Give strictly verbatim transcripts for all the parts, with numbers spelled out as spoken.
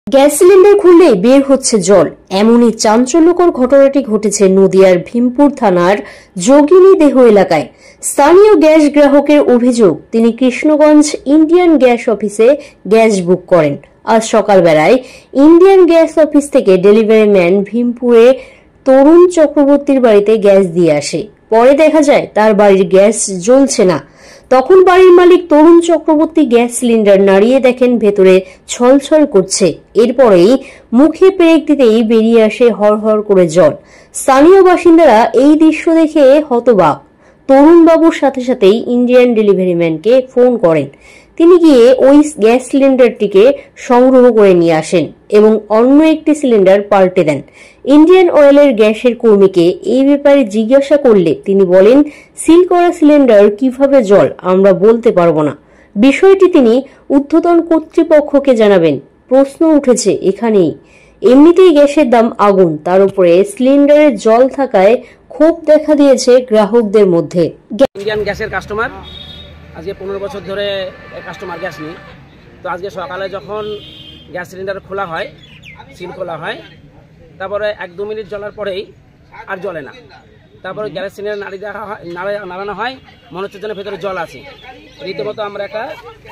Gas cylinder খুললেই বের হচ্ছে জল, এমনই চাঞ্চল্যকর ঘটনাটি ঘটেছে নদিয়ার ভীমপুর থানার যোগিনীদেহ এলাকায়। স্থানীয় গ্যাস গ্রাহকের অভিযোগ, তিনি কৃষ্ণগঞ্জ ইন্ডিয়ান গ্যাস অফিসে গ্যাস বুক করেন। আজ সকালবেলায় ইন্ডিয়ান গ্যাস অফিস থেকে ডেলিভারি ম্যান ভীমপুরে তরুণ চক্রবর্তীর বাড়িতে গ্যাস দিয়ে আসে। পরে দেখা যায় তার বাড়ির গ্যাস জ্বলছে না। তখন বাড়ির মালিক তরুণ চক্রবর্তী গ্যাস সিলিন্ডার নাড়িয়ে দেখেন ভেতরে ছলছল করছে। এরপরেই মুখে পেরেক দিতেই বেরিয়ে আসে হরহর করে জল। স্থানীয় বাসিন্দারা এই দৃশ্য দেখে হতবাক। তরুণ বাবুর সাথে সাথেই ইন্ডিয়ান ডেলিভারি ম্যানকে ফোন করেন। তিনি গিয়ে ওই গ্যাস সিলিন্ডারটিকে সংগ্রহ করে নিয়ে আসেন এবং অন্য একটি সিলিন্ডার পাল্টে দেন। ইন্ডিয়ান অয়েলের গ্যাসের কর্মীকে এই ব্যাপারে জিজ্ঞাসা করলে তিনি বলেন, সিল করা সিলিন্ডার কিভাবে জল আমরা বলতে পারবো না। বিষয়টি তিনি ঊর্ধ্বতন কর্তৃপক্ষকে জানাবেন। প্রশ্ন উঠেছে এখানেই, এমনিতেই গ্যাসের দাম আগুন, তার উপরে সিলিন্ডারে জল থাকায় ক্ষোভ দেখা দিয়েছে গ্রাহকদের মধ্যে। ইন্ডিয়ান গ্যাসের কাস্টমার, আজকে পনেরো বছর ধরে কাস্টমার গ্যাস নিই। তো আজকে সকালে যখন গ্যাস সিলিন্ডার খোলা হয়, সিল খোলা হয়, তারপরে এক দু মিনিট জ্বলার পরেই আর জ্বলে না। তারপরে গ্যাস সিলিন্ডার নাড়ি দেখা হয়, নাড়ানো হয়, মনে হচ্ছে যেন ভেতরে জল আছে। রীতিমতো আমরা একটা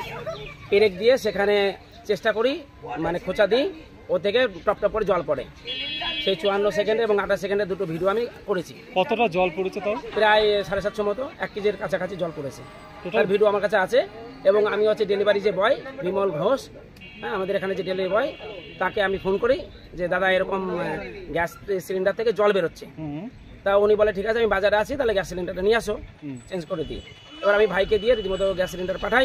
পেরেক দিয়ে সেখানে চেষ্টা করি, মানে খোঁচা দিই, ও থেকে টপ টপ করে জল পড়ে। সেই চুয়ান্ন সেকেন্ডে এবং আঠাশ সেকেন্ডে দুটো ভিডিও আমি করেছি। কতটা জল পড়েছে? তাও প্রায় সাড়ে সাতশো মতো, এক কেজির কাছাকাছি জল পড়েছে। তার ভিডিও আমার কাছে আছে। এবং আমি হচ্ছে ডেলিভারি যে বয় বিমল ঘোষ, হ্যাঁ, আমাদের এখানে যে ডেলিভারি বয়, তাকে আমি ফোন করি যে দাদা এরকম গ্যাস সিলিন্ডার থেকে জল বেরোচ্ছে। তা উনি বলে ঠিক আছে, আমি বাজারে আছি, তাহলে গ্যাস সিলিন্ডারটা নিয়ে আসো, চেঞ্জ করে দিই। এবার আমি ভাইকে দিয়ে রীতিমতো গ্যাস সিলিন্ডার পাঠাই।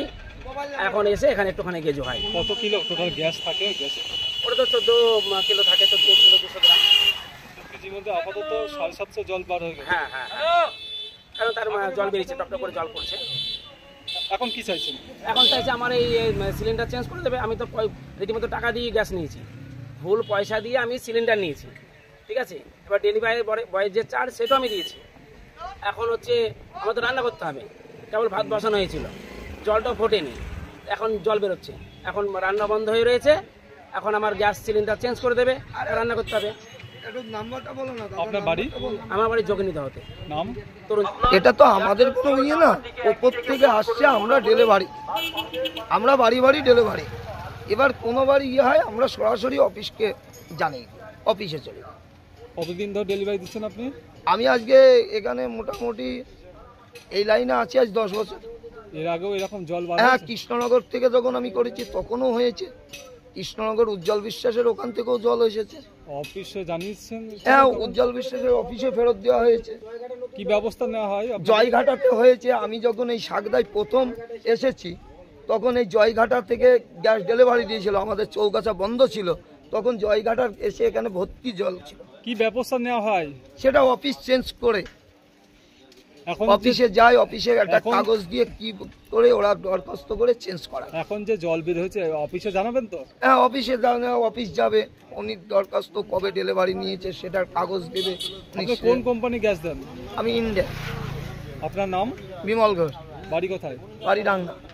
এখন এসে এখানে একটুখানি গেজো হয়। কত কিলো টোটাল গ্যাস থাকে? গ্যাস ওটা তো চোদ্দ কিলো থাকে, চোদ্দ কিলো দুশো গ্রাম। কেজির মধ্যে আপাতত সাড়ে সাতশো জল বার হয়ে গেছে। হ্যাঁ হ্যাঁ, কারণ তার জল বেরিয়েছে, টপ টপ করে জল পড়ছে। এখন কি চাইছেন? এখন চাইছে আমার এই সিলিন্ডার চেঞ্জ করে দেবে। আমি তো রীতিমতো টাকা দিয়ে গ্যাস নিয়েছি, ভুল পয়সা দিয়ে আমি সিলিন্ডার নিয়েছি, ঠিক আছে। এবার ডেলিভারি বয়ের যে চার্জ সেটাও আমি দিয়েছি। এখন হচ্ছে আমার তো রান্না করতে হবে, কেবল ভাত বসানো হয়েছিল, জলটাও ফোটেনি, এখন জল বেরোচ্ছে। এখন রান্না বন্ধ হয়ে রয়েছে, এখন আমার গ্যাস সিলিন্ডার চেঞ্জ করে দেবে, রান্না করতে হবে। আপনার বাড়ি? আমার বাড়ি যোগিনীদেহ। নাম? তরুণ। এটা তো আমাদের কোনো ইয়ে না, ওপর থেকে আসছে, আমরা ডেলিভারি, আমরা বাড়ি বাড়ি ডেলিভারি। এবার কোনো বাড়ি ইয়ে হয়, আমরা সরাসরি অফিসকে জানি, অফিসে চলে। কতদিন ধরে ডেলিভারি দিচ্ছেন আপনি? আমি আজকে এখানে মোটামুটি এই লাইনে আছি আজ দশ বছর। এর আগেও এরকম জল? হ্যাঁ, কৃষ্ণনগর থেকে যখন আমি করেছি তখনও হয়েছে। কৃষ্ণনগর উজ্জ্বল বিশ্বাসের ওখান থেকেও জল এসেছে। অফিসে জানিয়েছেন? হ্যাঁ, উজ্জ্বল বিশ্বাসের অফিসে ফেরত দেওয়া হয়েছে। কি ব্যবস্থা নেওয়া হয়? জয়ঘাটাতে হয়েছে। আমি যখন এই সাগদায় প্রথম এসেছি তখন এই জয়ঘাটা থেকে গ্যাস ডেলিভারি দিয়েছিল, আমাদের চৌগাছা বন্ধ ছিল, তখন জয়ঘাটার এসে এখানে ভর্তি জল ছিল। কি ব্যবস্থা নেওয়া হয়? সেটা অফিস চেঞ্জ করে, এখন অফিসে যায়, অফিসে একটা কাগজ দিয়ে কি করে ওরা দরখাস্ত করে চেঞ্জ করা। এখন যে জল বের হয়েছে অফিসে জানাবেন তো? হ্যাঁ, অফিসে জানা, অফিস যাবে, উনি দরখাস্ত কবে ডেলিভারি নিয়েছে সেটার কাগজ দেবে। আপনি কোন কোম্পানি গ্যাস দেন? আমি ইন্ডিয়া। আপনার নাম? বিমল ঘোষ। বাড়ি কোথায়? বাড়ি ডাঙ্গা।